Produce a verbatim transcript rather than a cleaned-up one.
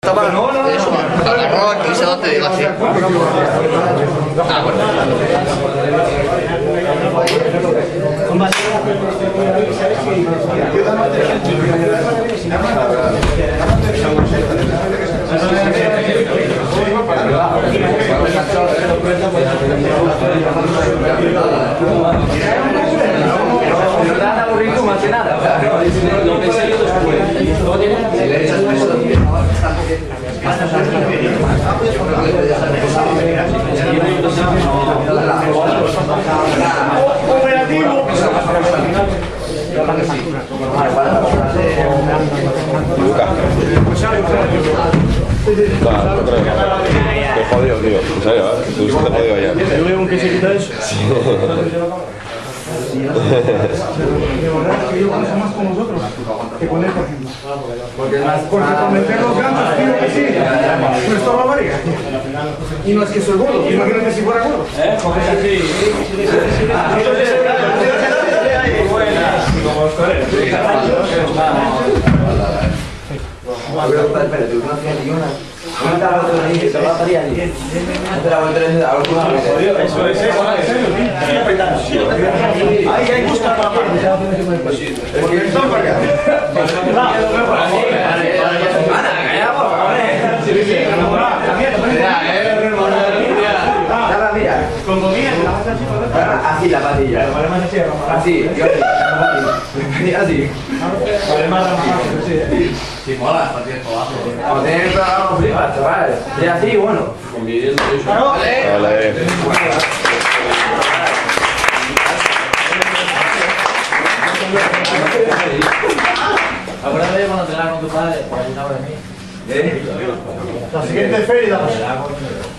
toma eso, agarrón, y se te digo así. Ah, bueno. No te vas a aburrir tú más que nada. Lo pensé yo después. ¿Cómo tienes? Si le echas peso, operativo. No, no creo. Qué jodido, tío. En serio, ¿eh? Tú te has jodido ayer. Yo veo un que se quita eso. Sí. De verdad que yo pienso más con vosotros que con él, por ejemplo. Porque por meter los ganchos, tío, que sí, no es toda la barriga. Y no es que soy gordo, imagínate si fuera gordo. ¿Eh? Coges así. Como los toreros. Espérate, una fiatillona. No te la voy a tener ahí, que te va a parir ahí. No te la voy a tener a alguna vez. Eso es, eso es. Ahí hay busca para porque están para acá. Con comida, así la patilla. Así, yo así. Así. Si mola, no tienes trabajo. Como tener el programa flipas, chaval. Y así, bueno. Vale. Acuérdate cuando te la con tu padre, por ahí de mí. la siguiente feria.